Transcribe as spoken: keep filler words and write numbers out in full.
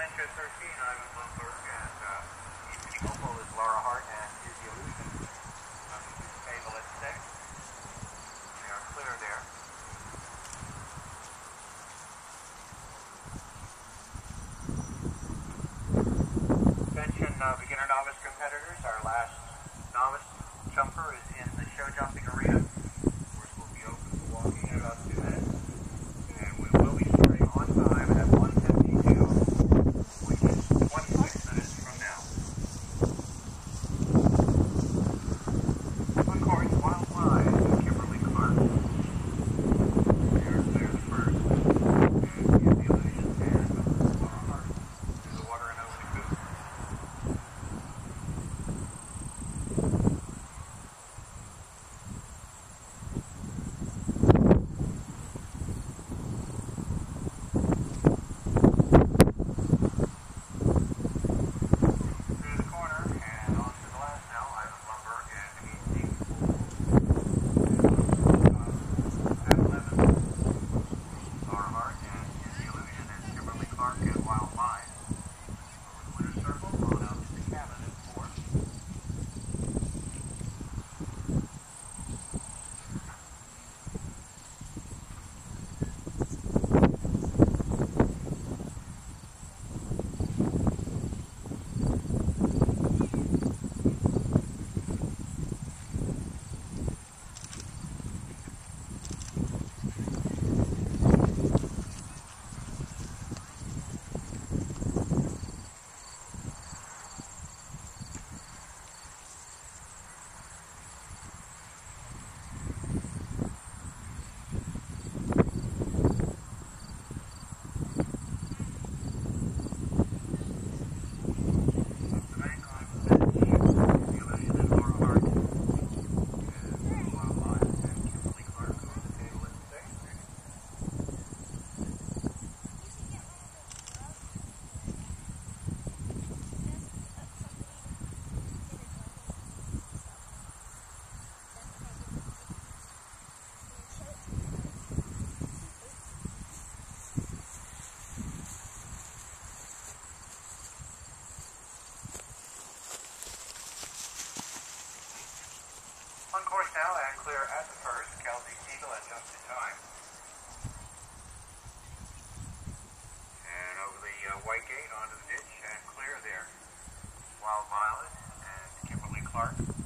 Rancho thirteen, Ivan Bloomberg, and uh, Easy Opal is Laura Hart and Is the Illusion. Coming to Fable at six. They are clear there. Attention uh, beginner novice competitors, our last novice jumper is in the show jumping arena. Of course, we'll be open for walking in about two minutes. And we will be starting on time at one fifty-two, which is twenty-six minutes from now. On course, Wild Wise and Kimberly Clark. They are clear the first. And Is the Illusion and Laura Hart through the water and over the coop. On course now and clear at the first, Kelsey Siegel at just in time. And over the uh, white gate onto the ditch and clear there. Wild Violet and Kimberly Clark.